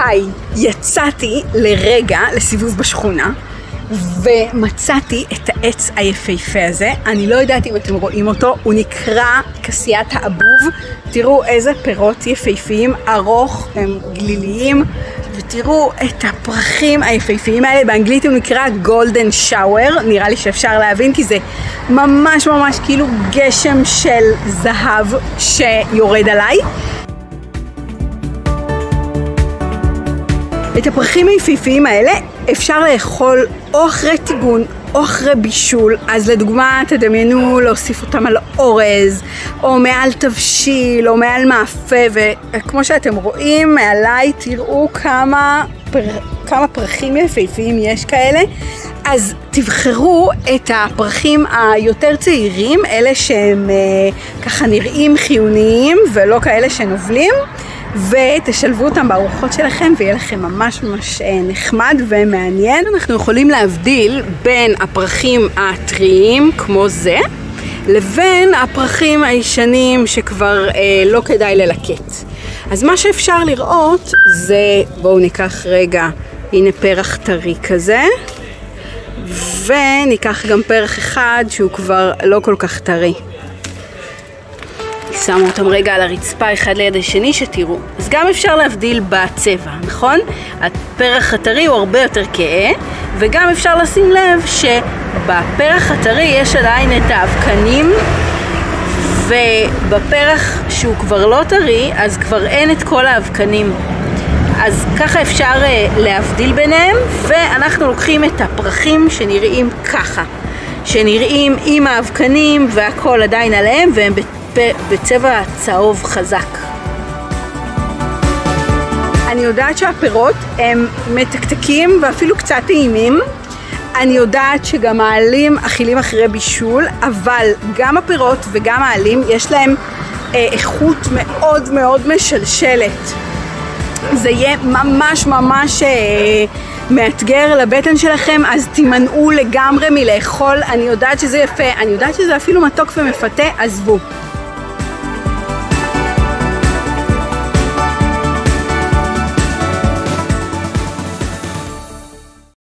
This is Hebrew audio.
היי, יצאתי לרגע לסיבוב בשכונה ומצאתי את העץ היפהפה הזה. אני לא יודעת אם אתם רואים אותו, הוא נקרא כסיית האבוב. תראו איזה פירות יפהפיים, ארוך, הם גליליים, ותראו את הפרחים היפהפיים האלה. באנגלית הוא נקרא גולדן שאואר, נראה לי שאפשר להבין כי זה ממש ממש כאילו גשם של זהב שיורד עליי. את הפרחים היפהפיים האלה אפשר לאכול או אחרי טיגון או אחרי בישול. אז לדוגמה תדמיינו להוסיף אותם על אורז או מעל תבשיל או מעל מאפה, וכמו שאתם רואים מעליי תראו כמה פרחים יפהפיים יש כאלה. אז תבחרו את הפרחים היותר צעירים, אלה שהם ככה נראים חיוניים ולא כאלה שנובלים, ותשלבו אותם בארוחות שלכם ויהיה לכם ממש ממש נחמד ומעניין. אנחנו יכולים להבדיל בין הפרחים הטריים כמו זה לבין הפרחים הישנים שכבר לא כדאי ללקט. אז מה שאפשר לראות זה, בואו ניקח רגע, הנה פרח טרי כזה, וניקח גם פרח אחד שהוא כבר לא כל כך טרי. שמו אותם רגע על הרצפה אחד ליד השני שתראו. אז גם אפשר להבדיל בצבע, נכון? הפרח הטרי הוא הרבה יותר כהה, וגם אפשר לשים לב שבפרח הטרי יש עדיין את האבקנים, ובפרח שהוא כבר לא טרי אז כבר אין את כל האבקנים. אז ככה אפשר להבדיל ביניהם, ואנחנו לוקחים את הפרחים שנראים ככה, שנראים עם האבקנים והכל עדיין עליהם והם בצבע צהוב חזק. אני יודעת שהפירות הם מתקתקים ואפילו קצת טעימים. אני יודעת שגם העלים אכילים אחרי בישול, אבל גם הפירות וגם העלים יש להם איכות מאוד מאוד משלשלת. זה יהיה ממש ממש מאתגר לבטן שלכם, אז תימנעו לגמרי מלאכול. אני יודעת שזה יפה, אני יודעת שזה אפילו מתוק ומפתה, עזבו.